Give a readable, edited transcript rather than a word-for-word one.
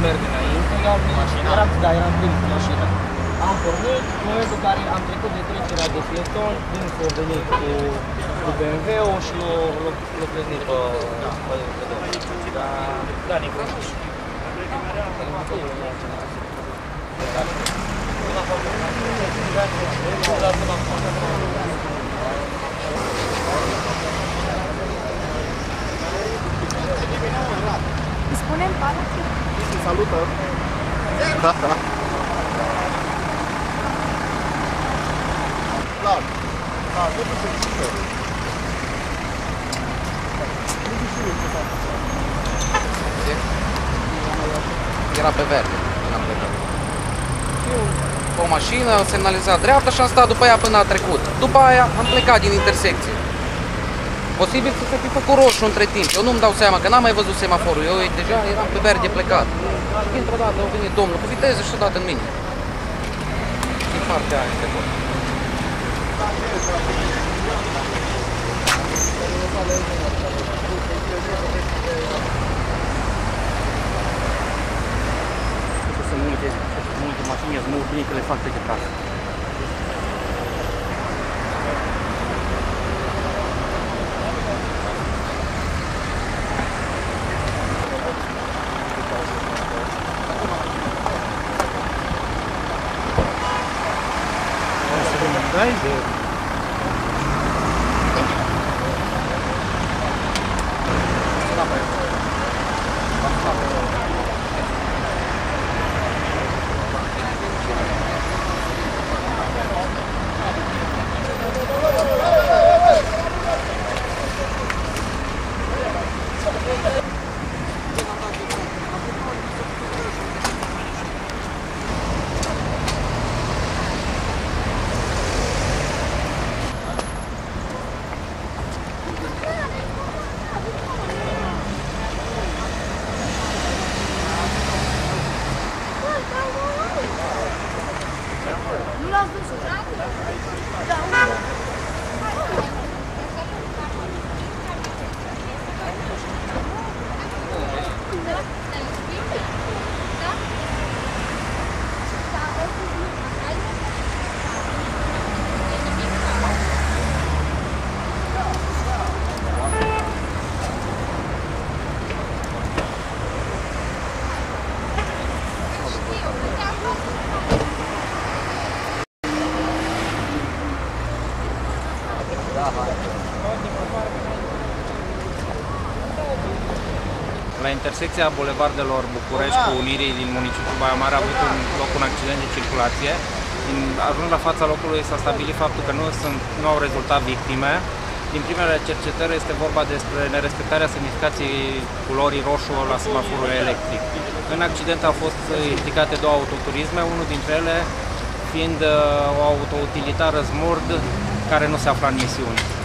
merg înainte, eram primit cu mașina. Am pornit, în momentul în care am trecut de trecerea de pieton, din s-a venit cu BMW-ul și l-a plăznit pe da, Nicu. Îi spunem Pana? Salută! Da, da. Clar. Da, totul se țită. Era pe verde. O mașină a semnalizat dreapta și am stat după ea până a trecut. După aia am plecat din intersecție. Posibil să se fi făcut roșu între timp. Eu nu-mi dau seama că n-am mai văzut semaforul. Eu deja eram pe verde plecat. Și dintr-o dată a venit domnul cu viteză și a dat în mine. Din partea aia de acolo. Sunt multe mașini, sunt mult bine că le fac pe casă. Dai? Nu l-ați văzut? La intersecția bulevardelor București cu Unirii din municipiul Baia Mare a avut loc un accident de circulație. Ajung la fața locului s-a stabilit faptul că nu au rezultat victime. Din primele cercetări este vorba despre nerespectarea semnificației culorii roșu la semaforul electric. În accident au fost implicate două autoturisme, unul dintre ele fiind o autoutilitară Smurd care nu se afla în misiune.